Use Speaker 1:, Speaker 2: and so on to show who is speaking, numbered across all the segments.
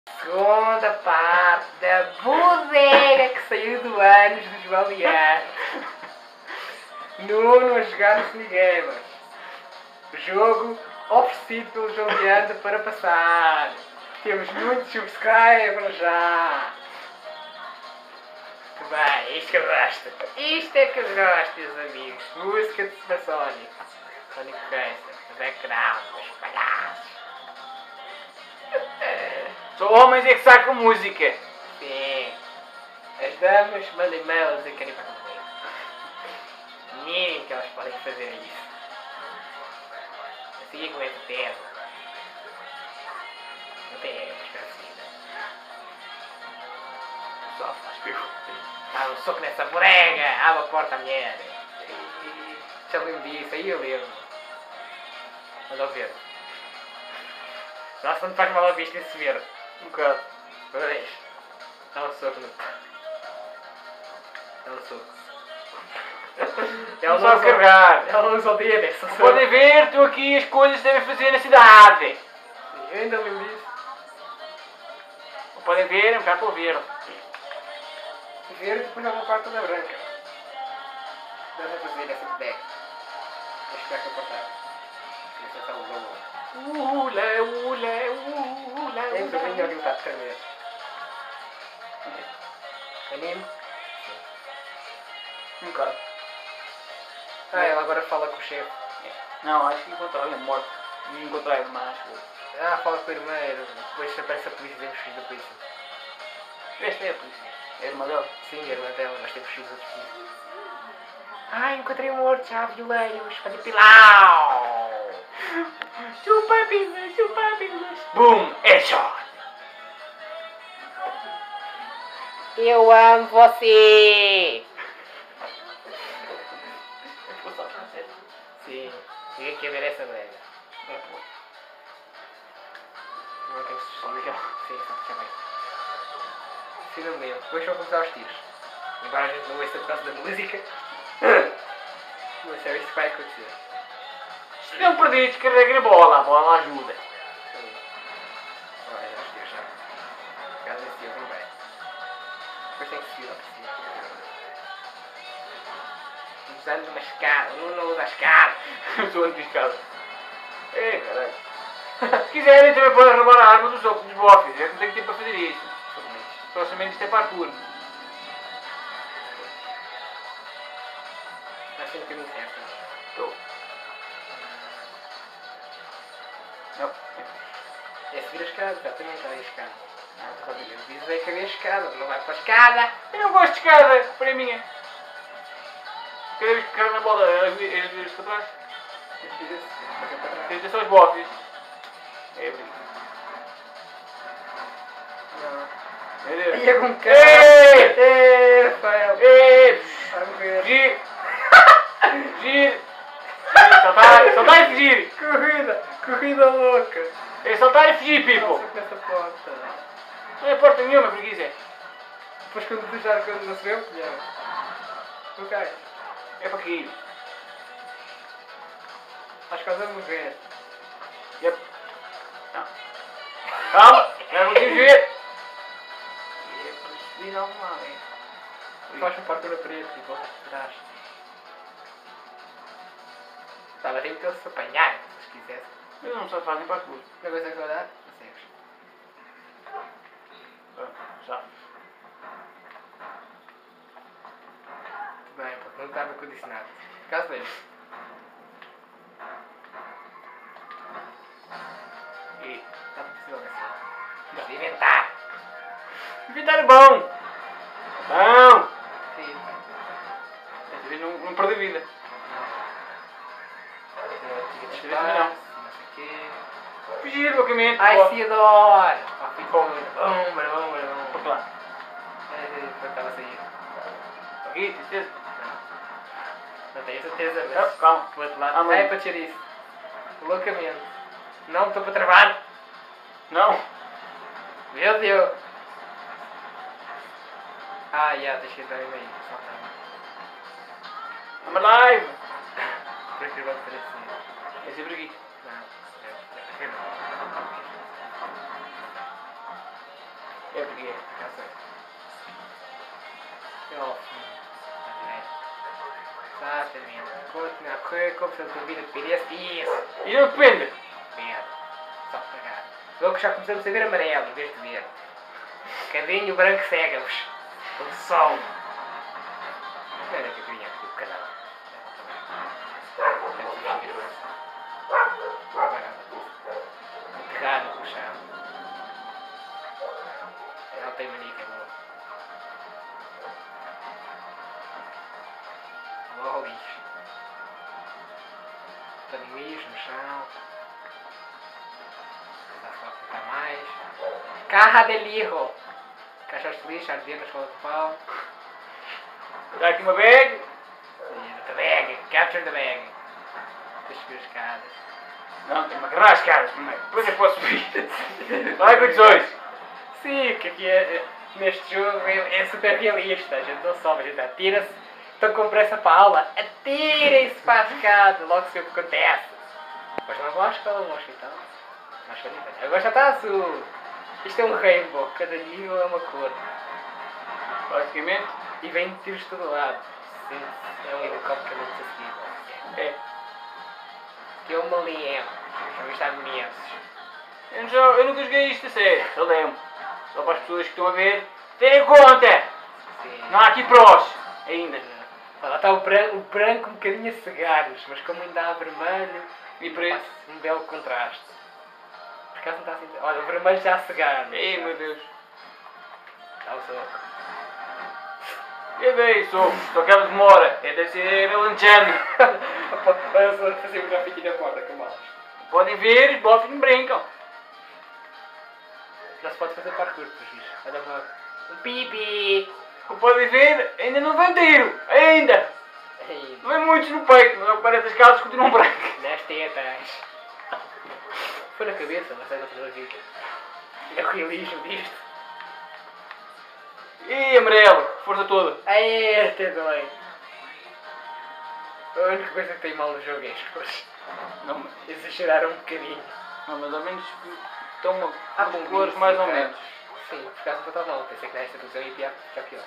Speaker 1: Segunda parte da bodega que saiu do ânus do João Leandro. Nuno a jogar no Sinigamer. Jogo oferecido pelo João Leandro para passar. Temos muitos subscribers já. Muito bem, isto que eu gosto. Isto é que eu gosto, meus amigos. Música de Supersónico. Sonic Racer, no background, os palhaços.
Speaker 2: Só homens é que sacam música.
Speaker 1: Sim. As damas mandam e-mail a dizer que querem ir para comer. O mínimo que elas podem fazer é isso. Assim é com essa tese. Até é, mas parecida.
Speaker 2: Só faz pico.
Speaker 1: Dá um soco nessa bodega, abre a porta à mulher. Já lembro disso, aí eu lembro. Mas ao verde. Nossa, não faz mal a vista esse verde.
Speaker 2: Um bocado.
Speaker 1: Pois. Dá um soco no... Dá um soco.
Speaker 2: Não sabe carregar.
Speaker 1: Ela não usa o dedo, é só soco.
Speaker 2: Podem ver, estou aqui as coisas que devem fazer na cidade.
Speaker 1: Eu ainda lembro disso.
Speaker 2: Não podem ver, é um bocado pelo verde.
Speaker 1: Verde e depois há uma parte toda branca. Dá para fazer essa bodega. Deixa eu ficar com a portada. Deixa eu só o logo. É isso, eu aquilo está a tremer. Anime?
Speaker 2: Um bocado.
Speaker 1: Ah, ela agora fala com o chefe.
Speaker 2: Não, acho que encontrei, é morto. Não encontrei mais.
Speaker 1: Ah, fala com o primeiro. Depois aparece a polícia e vemos filhos da polícia.
Speaker 2: Esta é a polícia. É a irmã dela.
Speaker 1: Sim, a irmã dela, nós temos filhos outros polícia. Ah, encontrei um morto, já violei-os. Para pilau!
Speaker 2: Chupa pilas, chupa pilas. Boom, headshot.
Speaker 1: Eu amo você! Sim, ninguém quer ver essa brega.
Speaker 2: É, pô.
Speaker 1: Não tem que se sujar. Sim, está bem. Finalmente, depois vão começar os tiros. Embora a gente não ouça por causa da música. Mas é isso que vai acontecer.
Speaker 2: Se não perdidos, carreguem a bola ajuda.
Speaker 1: Sim. Olha, já os tiros já. Caso esse tiro, vem bem. Depois tem que subir lá para cima. Usando uma escada, não usa a escada.
Speaker 2: Sou anti-escada. É, caralho. Se quiserem também podem roubar a arma dos bofes. Eu não tenho tempo para fazer isso. Proximamente isto é parkour.
Speaker 1: Está sendo um bocadinho certo, não é?
Speaker 2: Estou. Não.
Speaker 1: É subir a escada, exatamente, olha a escada. Eu disse que havia escada, não vai para a escada.
Speaker 2: Eu não gosto de escada. Para mim é. Cada vez que cai na bola, eles viram para trás. Tens só os bofes. É por isso. Meu Deus.
Speaker 1: Ia com cara.
Speaker 2: Ei,
Speaker 1: Rafael!
Speaker 2: Ei!
Speaker 1: Vai morrer!
Speaker 2: Giro! Giro! Saltar e fugir!
Speaker 1: Corrida louca!
Speaker 2: É saltar e fugir, people!
Speaker 1: Nossa, com essa porta!
Speaker 2: Não é porta nenhuma, preguiça.
Speaker 1: Depois quando deixar quando não se vê, colheu. Ok.
Speaker 2: É para aqui.
Speaker 1: Estás quase a morrer.
Speaker 2: Yep. Não. Calma! Não conseguimos ver!
Speaker 1: E depois subir algo mal, hein? Faz um parkour a preto e voltas para trás. Tá, mas tem que se apanhar, se quisesse.
Speaker 2: Eles não só fazem parkour.
Speaker 1: Não consegues olhar? Consegues.
Speaker 2: Pronto, já.
Speaker 1: Muito bem, porque não estava condicionado. Caso lembre. E está possível assim. Pode inventar.
Speaker 2: Inventar é bom! Bom!
Speaker 1: Sim.
Speaker 2: Desta vez não perdi vida.
Speaker 1: Não
Speaker 2: não.
Speaker 1: sei o quê.
Speaker 2: Fugir, loucamente.
Speaker 1: Ai, se adoro! Ah, fui
Speaker 2: Bom.
Speaker 1: bom.
Speaker 2: Por lá.
Speaker 1: Estava a sair.
Speaker 2: Aqui, tem certeza?
Speaker 1: Não tenho certeza,
Speaker 2: Não,
Speaker 1: mas...
Speaker 2: calma.
Speaker 1: Do outro lado.
Speaker 2: Ah, mas-
Speaker 1: É para descer isso. Loucamente. Não, estou para travar.
Speaker 2: Não.
Speaker 1: Meu Deus. Ah, já, deixei de dar aí. Saltar.
Speaker 2: I'm alive.
Speaker 1: Por aqui vai ser assim.
Speaker 2: É sempre aqui.
Speaker 1: Não. É não.
Speaker 2: É porque
Speaker 1: Já sei. É ao fim. Exatamente. Continuar a correr, como se eu estou a vir a PDS. Isso!
Speaker 2: e não depende.
Speaker 1: Verde. Só pagar. Logo que já começamos a ver amarelo em vez de verde. Cadinho branco cega-vos. O sol. Não era que eu queria aqui o canal. Temos que seguir avançar. Não vai nada disso. Enterrado no chão. Ela tem mania que é boa. Boa ao lixo. Paninhos no chão. Está só a apertar mais. Caja de lixo. Caixas de lixo, arder na escola de pau.
Speaker 2: Dá aqui uma bag.
Speaker 1: The bag. Capture the bag. Deixa eu subir as escadas.
Speaker 2: Não, tem que agarrar as caras primeiro. Depois eu posso subir. Vai condições.
Speaker 1: Sim, que aqui neste jogo é super realista. A gente não sobe, a gente atira-se. Estão com pressa para a aula. Atirem-se para a escada. Logo se vê o que acontece. Depois não vão à escola, vão ao hospital. Mais bonito. Agora já está azul. Isto é um rainbow. Cada nível é uma cor.
Speaker 2: Basicamente.
Speaker 1: E vem de tiros de todo lado. Sim, é um helicóptero muito acessível.
Speaker 2: É.
Speaker 1: Que é uma Liem. Já viste imensos.
Speaker 2: Eu nunca joguei isto a sério. Eu lembro. Só para as pessoas que estão a ver terem conta.
Speaker 1: Sim.
Speaker 2: Não há aqui prós. Ainda.
Speaker 1: Lá está o branco um bocadinho a cegar-nos, mas como ainda há vermelho
Speaker 2: E preto.
Speaker 1: faz um belo contraste. Por acaso não está assim. Olha, o vermelho já a cegar-nos.
Speaker 2: Ei, meu Deus.
Speaker 1: Dá o soco.
Speaker 2: Eu dei soco. Só que ela demora. É deve ser alentejando.
Speaker 1: Olha só, fazer um grafite na porta, que malas.
Speaker 2: Podem ver, os bofs não brincam.
Speaker 1: Não se pode fazer parkour, por isso. Olha um pipi.
Speaker 2: Como podem ver, ainda não vem tiro. Ainda.
Speaker 1: Ei,
Speaker 2: Não vem muitos no peito. Mas ao que parece as calças continuam brancas.
Speaker 1: nas tetas. Foi na cabeça, mas é na outra vida. É o realismo disto.
Speaker 2: E amarelo. Força toda.
Speaker 1: Aê, até dói. A única coisa que tem mal no jogo é as cores.
Speaker 2: Não,
Speaker 1: Exageraram um bocadinho.
Speaker 2: não, mas ao menos estão uma
Speaker 1: com
Speaker 2: cores mais ou menos.
Speaker 1: Sim, por causa do total. Pensei que nesta televisão ia ficar pior.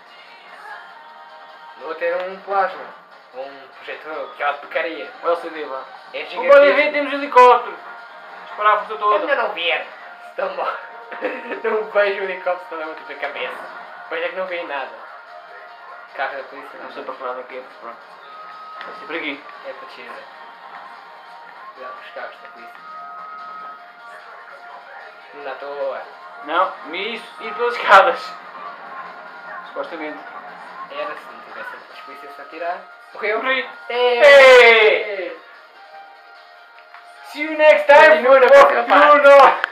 Speaker 1: No outro era um plasma. Um projetor, que é uma porcaria.
Speaker 2: O LCD lá.
Speaker 1: É
Speaker 2: Como podem ver,
Speaker 1: gigantesco.
Speaker 2: temos helicóptero. Disparar a força
Speaker 1: É
Speaker 2: toda.
Speaker 1: melhor não ver. Estão mal. Não vejo o helicóptero toda muito da cabeça. Depois é que não veem nada. Carro da polícia
Speaker 2: Não sei para que lado é que é, mas pronto. Vai ser por aqui.
Speaker 1: É para descer. Cuidado com os carros da polícia. Não à toa.
Speaker 2: Não, isso, ir pelas escadas. Supostamente.
Speaker 1: Era se não tivesse as polícias a tirar. Morreu.
Speaker 2: Morri.
Speaker 1: Ei!
Speaker 2: See you next time.
Speaker 1: Continua na próxima parte.
Speaker 2: Bruno.